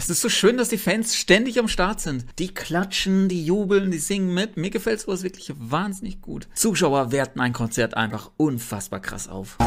Es ist so schön, dass die Fans ständig am Start sind. Die klatschen, die jubeln, die singen mit. Mir gefällt sowas wirklich wahnsinnig gut. Zuschauer werten ein Konzert einfach unfassbar krass auf.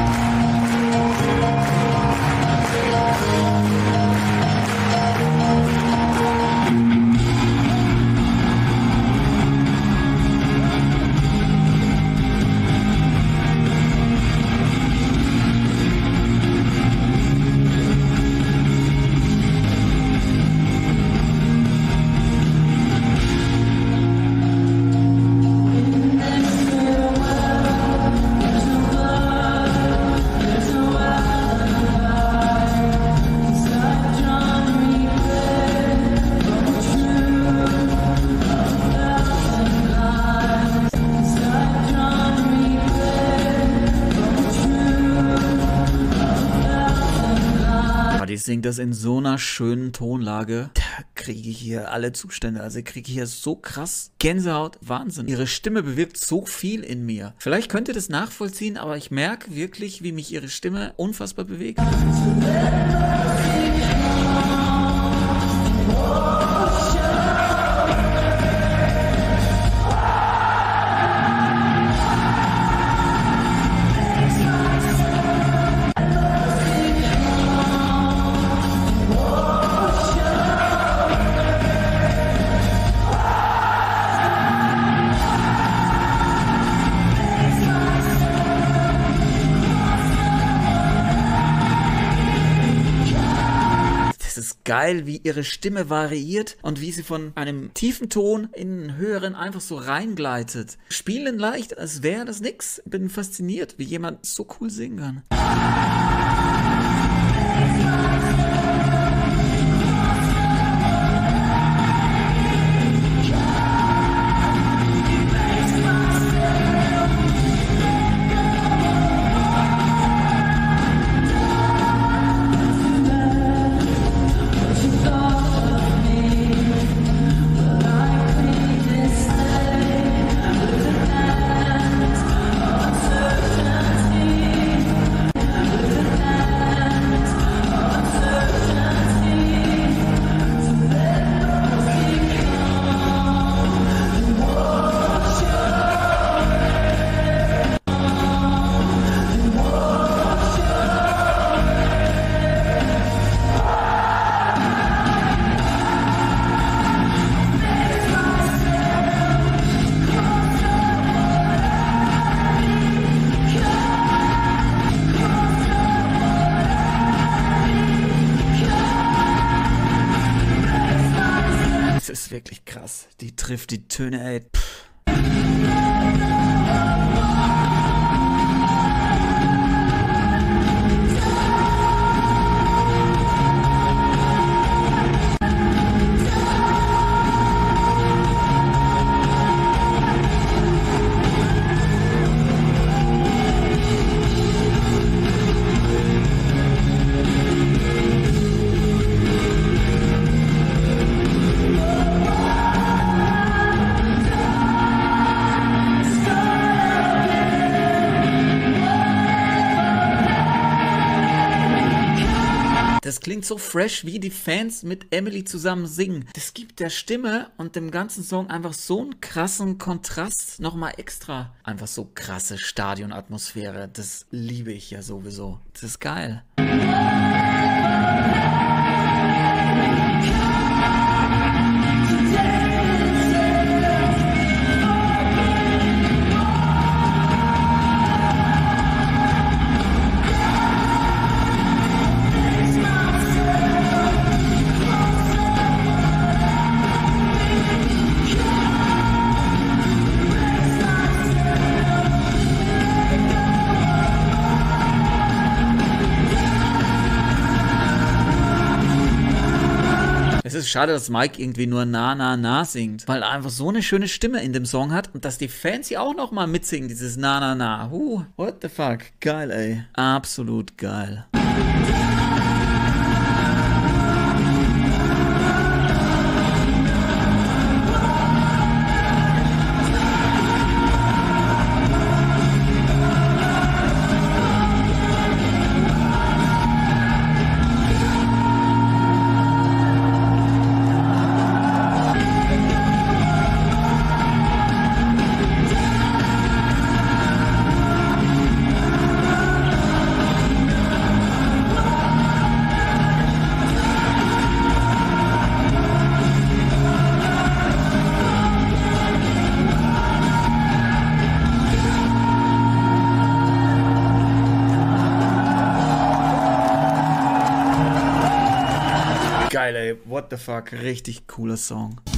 Die singt das in so einer schönen Tonlage. Da kriege ich hier alle Zustände. Also ich kriege hier so krass Gänsehaut. Wahnsinn. Ihre Stimme bewirkt so viel in mir. Vielleicht könnt ihr das nachvollziehen, aber ich merke wirklich, wie mich ihre Stimme unfassbar bewegt. Geil, wie ihre Stimme variiert und wie sie von einem tiefen Ton in einen höheren einfach so reingleitet. Spielen leicht, als wäre das nix. Bin fasziniert, wie jemand so cool singen kann. Ist wirklich krass. Die trifft die Töne, ey. Pff. Das klingt so fresh, wie die Fans mit Emily zusammen singen. Das gibt der Stimme und dem ganzen Song einfach so einen krassen Kontrast. Nochmal extra. Einfach so krasse Stadionatmosphäre. Das liebe ich ja sowieso. Das ist geil. Es ist schade, dass Mike irgendwie nur Na Na Na singt, weil er einfach so eine schöne Stimme in dem Song hat und dass die Fans hier auch nochmal mitsingen, dieses Na Na Na. What the fuck? Geil, ey. Absolut geil. Geil, ey. What the fuck. Richtig cooler Song.